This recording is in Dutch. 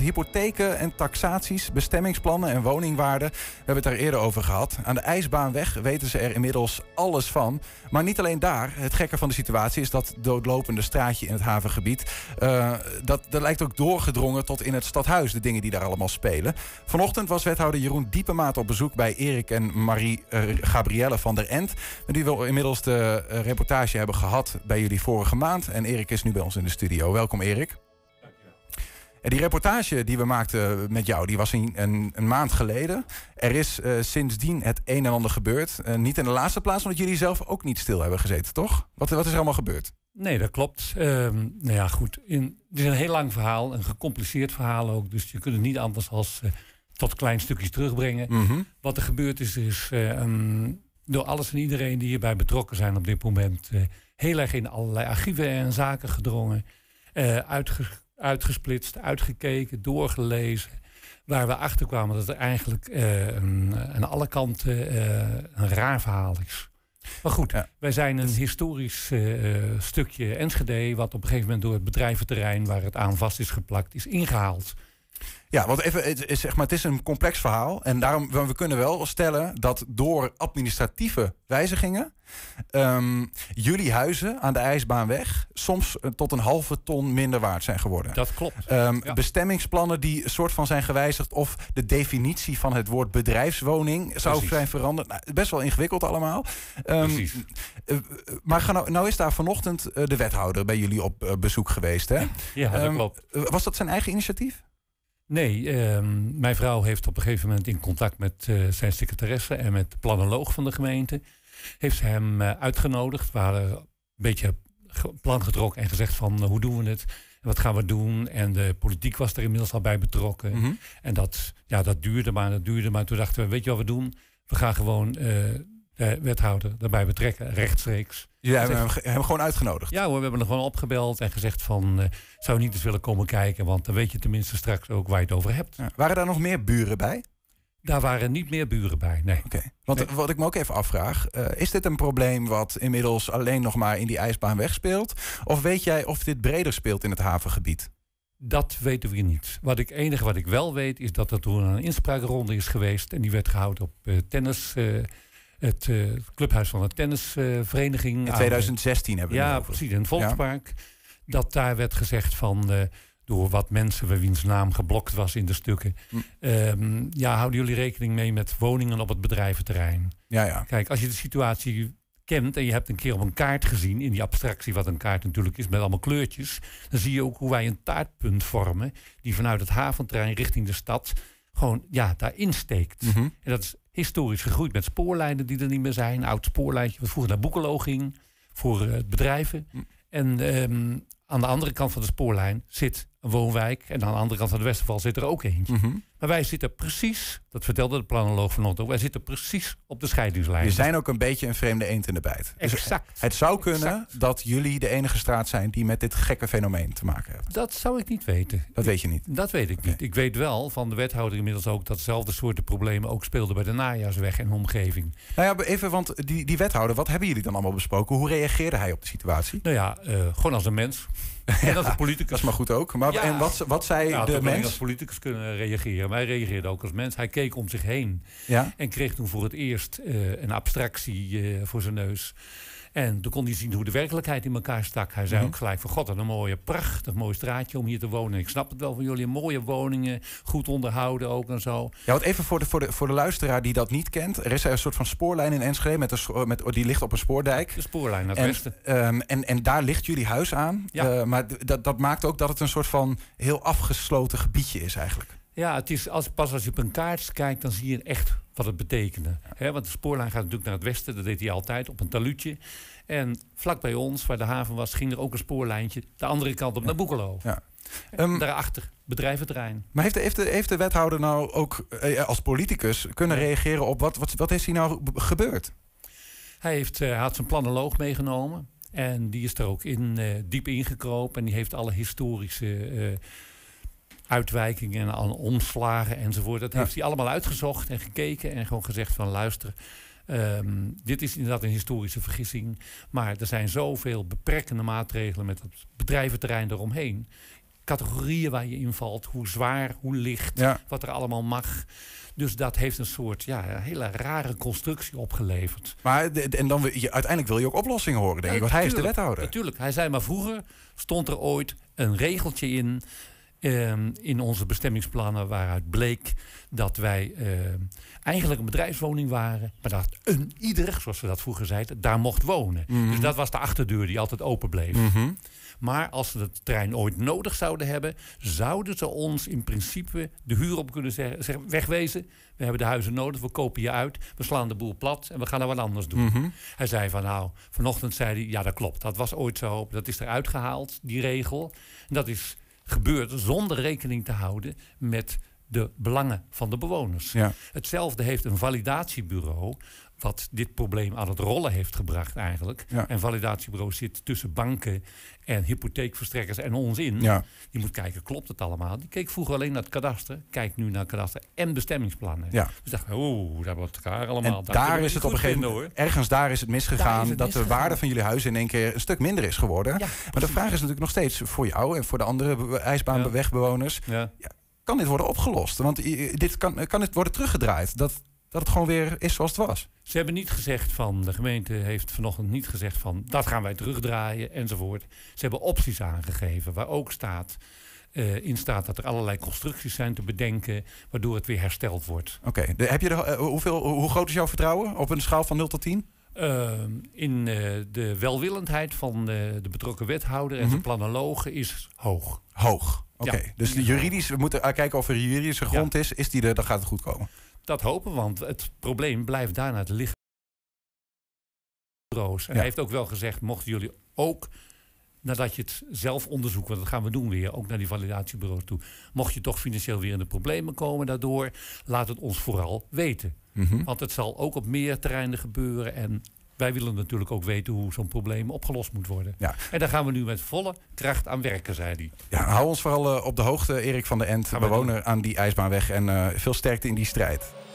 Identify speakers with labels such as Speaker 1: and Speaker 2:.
Speaker 1: hypotheken en taxaties, bestemmingsplannen en woningwaarden. We hebben het daar eerder over gehad. Aan de IJsbaanweg weten ze er inmiddels alles van. Maar niet alleen daar. Het gekke van de situatie is dat doodlopende straatje in het havengebied. Dat lijkt ook doorgedrongen tot in het stadhuis, de dingen die daar allemaal spelen. Vanochtend was wethouder Jeroen Diepemaat op bezoek bij Erik en Marie Gabrielle van der End. Die we inmiddels de reportage hebben gehad bij jullie vorige maand. En Erik is nu bij ons in de studio. Welkom Erik.
Speaker 2: Dankjewel.
Speaker 1: En die reportage die we maakten met jou, die was een maand geleden. Er is sindsdien het een en ander gebeurd. Niet in de laatste plaats, omdat jullie zelf ook niet stil hebben gezeten, toch? Wat is er allemaal gebeurd?
Speaker 2: Nee, dat klopt. Nou ja, goed. Het is een heel lang verhaal, een gecompliceerd verhaal ook. Dus je kunt het niet anders als tot klein stukjes terugbrengen.
Speaker 1: Mm-hmm. Wat
Speaker 2: er gebeurd is door alles en iedereen die hierbij betrokken zijn op dit moment heel erg in allerlei archieven en zaken gedrongen. Uitgesplitst, uitgekeken, doorgelezen. Waar we achter kwamen dat er eigenlijk aan alle kanten een raar verhaal is. Maar goed, wij zijn een historisch stukje Enschede, wat op een gegeven moment door het bedrijventerrein waar het aan vast is geplakt, is ingehaald.
Speaker 1: Ja, want even, zeg maar, het is een complex verhaal. En daarom we kunnen wel stellen dat door administratieve wijzigingen jullie huizen aan de IJsbaanweg soms tot een halve ton minder waard zijn geworden.
Speaker 2: Dat klopt.
Speaker 1: Bestemmingsplannen die soort van zijn gewijzigd, of de definitie van het woord bedrijfswoning zou zijn veranderd. Nou, best wel ingewikkeld allemaal.
Speaker 2: Precies.
Speaker 1: Maar nou is daar vanochtend de wethouder bij jullie op bezoek geweest, hè?
Speaker 2: Ja, dat klopt.
Speaker 1: Was dat zijn eigen initiatief?
Speaker 2: Nee, mijn vrouw heeft op een gegeven moment in contact met zijn secretaresse en met de planoloog van de gemeente, heeft ze hem uitgenodigd. We hadden een beetje plan getrokken en gezegd van hoe doen we het? En wat gaan we doen? En de politiek was er inmiddels al bij betrokken.
Speaker 1: Mm-hmm.
Speaker 2: En dat duurde maar. Toen dachten we, weet je wat we doen? We gaan gewoon de wethouder daarbij betrekken, rechtstreeks.
Speaker 1: Jullie hebben hem gewoon uitgenodigd?
Speaker 2: Ja, we hebben hem gewoon opgebeld en gezegd van, zou je niet eens willen komen kijken? Want dan weet je tenminste straks ook waar je het over hebt.
Speaker 1: Ja. Waren daar nog meer buren bij?
Speaker 2: Daar waren niet meer buren bij, nee.
Speaker 1: Okay. Want wat ik me ook even afvraag, is dit een probleem wat inmiddels alleen nog maar in die IJsbaanweg speelt? Of weet jij of dit breder speelt in het havengebied?
Speaker 2: Dat weten we niet. Het enige wat ik wel weet is dat er toen een inspraakronde is geweest en die werd gehouden op tennis. Het clubhuis van de tennisvereniging.
Speaker 1: In 2016 hebben we het over.
Speaker 2: Ja, precies, in het Volkspark. Ja. Dat daar werd gezegd van, door wat mensen wiens naam geblokt was in de stukken. Houden jullie rekening mee met woningen op het bedrijventerrein?
Speaker 1: Ja.
Speaker 2: Kijk, als je de situatie kent en je hebt een keer op een kaart gezien, in die abstractie wat een kaart natuurlijk is met allemaal kleurtjes, dan zie je ook hoe wij een taartpunt vormen die vanuit het haventerrein richting de stad gewoon daarin steekt.
Speaker 1: Mm-hmm.
Speaker 2: En dat is historisch gegroeid met spoorlijnen die er niet meer zijn. Oud spoorlijntje wat vroeger naar Boekelo ging voor bedrijven. En aan de andere kant van de spoorlijn zit een woonwijk. En aan de andere kant van de Westerval zit er ook eentje.
Speaker 1: Mm-hmm.
Speaker 2: Maar wij zitten precies, dat vertelde de planoloog vanochtend ook, wij zitten precies op de scheidingslijn.
Speaker 1: We zijn ook een beetje een vreemde eend in de bijt.
Speaker 2: Exact.
Speaker 1: Dus het zou kunnen dat jullie de enige straat zijn die met dit gekke fenomeen te maken hebben.
Speaker 2: Dat zou ik niet weten.
Speaker 1: Dat weet je niet?
Speaker 2: Dat weet ik niet. Ik weet wel van de wethouder inmiddels ook dat dezelfde soorten problemen ook speelden bij de Najaarsweg en omgeving.
Speaker 1: Nou ja, even, want die wethouder, wat hebben jullie dan allemaal besproken? Hoe reageerde hij op de situatie?
Speaker 2: Nou ja, gewoon als een mens. En als een politicus.
Speaker 1: Dat is maar goed ook. Maar en wat zei de mens?
Speaker 2: Als politicus kunnen reageren. Maar hij reageerde ook als mens. Hij keek om zich heen.
Speaker 1: Ja?
Speaker 2: En kreeg toen voor het eerst een abstractie voor zijn neus. En toen kon hij zien hoe de werkelijkheid in elkaar stak. Hij zei ook gelijk van, god, wat een mooie, prachtig mooi straatje om hier te wonen. Ik snap het wel van jullie, mooie woningen, goed onderhouden ook en zo.
Speaker 1: Ja, want even voor de luisteraar die dat niet kent. Er is een soort van spoorlijn in Enschede, die ligt op een spoordijk.
Speaker 2: De spoorlijn naar het westen.
Speaker 1: En daar ligt jullie huis aan.
Speaker 2: Ja.
Speaker 1: Maar dat maakt ook dat het een soort van heel afgesloten gebiedje is eigenlijk.
Speaker 2: Ja, het is pas als je op een kaart kijkt, dan zie je echt wat het betekende. Want de spoorlijn gaat natuurlijk naar het westen. Dat deed hij altijd op een taluutje. En vlak bij ons, waar de haven was, ging er ook een spoorlijntje de andere kant op naar Boekelo.
Speaker 1: Ja.
Speaker 2: Daarachter, bedrijventerrein.
Speaker 1: Maar heeft de wethouder nou ook als politicus kunnen reageren op wat is hier nou gebeurd?
Speaker 2: Hij had zijn planoloog meegenomen. En die is er ook diep ingekropen. En die heeft alle historische uitwijkingen en alle omslagen enzovoort. Dat heeft hij allemaal uitgezocht en gekeken en gewoon gezegd van luister, dit is inderdaad een historische vergissing. Maar er zijn zoveel beperkende maatregelen met het bedrijventerrein eromheen. categorieën waar je invalt. Hoe zwaar, hoe licht, wat er allemaal mag. Dus dat heeft een soort hele rare constructie opgeleverd.
Speaker 1: Maar en dan uiteindelijk wil je ook oplossingen horen, denk ik. Want hij is de wethouder.
Speaker 2: Natuurlijk. Hij zei maar vroeger stond er ooit een regeltje in onze bestemmingsplannen waaruit bleek dat wij eigenlijk een bedrijfswoning waren, maar dat ieder, zoals we dat vroeger zeiden, daar mocht wonen. Dus dat was de achterdeur die altijd open bleef. Maar als we het terrein ooit nodig zouden hebben, zouden ze ons in principe de huur op kunnen zeggen, wegwezen. We hebben de huizen nodig, we kopen je uit, we slaan de boel plat en we gaan er wat anders doen. Hij zei vanochtend zei hij, ja dat klopt, dat was ooit zo, dat is eruit gehaald, die regel. En dat is gebeurd zonder rekening te houden met de belangen van de bewoners. Ja. Hetzelfde heeft een validatiebureau wat dit probleem aan het rollen heeft gebracht eigenlijk. Ja. En validatiebureau zit tussen banken en hypotheekverstrekkers en ons in. Ja. Die moet kijken, klopt het allemaal? Die keek vroeger alleen naar het kadaster, kijkt nu naar het kadaster en bestemmingsplannen. Ja. Dus dacht daar wordt elkaar allemaal.
Speaker 1: En daar is het op een gegeven moment, ergens daar is het misgegaan, dat de waarde van jullie huis in één keer een stuk minder is geworden. Ja, maar de vraag is natuurlijk nog steeds voor jou en voor de andere ijsbaanwegbewoners. Ja. Ja, kan dit worden opgelost? Want kan dit worden teruggedraaid? Dat het gewoon weer is zoals het was.
Speaker 2: Ze hebben niet gezegd de gemeente heeft vanochtend niet gezegd dat gaan wij terugdraaien enzovoort. Ze hebben opties aangegeven waar ook in staat dat er allerlei constructies zijn te bedenken waardoor het weer hersteld wordt.
Speaker 1: Oké. Hoe groot is jouw vertrouwen op een schaal van 0 tot 10?
Speaker 2: In de welwillendheid van de betrokken wethouder en zijn planologen is hoog.
Speaker 1: Hoog. Oké. Dus juridisch, we moeten kijken of er juridische grond is. Is die er, dan gaat het goed komen.
Speaker 2: Dat hopen we, want het probleem blijft daarna het liggen. En hij heeft ook wel gezegd, mochten jullie ook, nadat je het zelf onderzoekt, want dat gaan we doen weer, ook naar die validatiebureaus toe, mocht je toch financieel weer in de problemen komen daardoor, laat het ons vooral weten. Want het zal ook op meer terreinen gebeuren en wij willen natuurlijk ook weten hoe zo'n probleem opgelost moet worden. Ja. En daar gaan we nu met volle kracht aan werken, zei hij.
Speaker 1: Ja, hou ons vooral op de hoogte, Erik van der End, bewoner aan die ijsbaanweg. En veel sterkte in die strijd.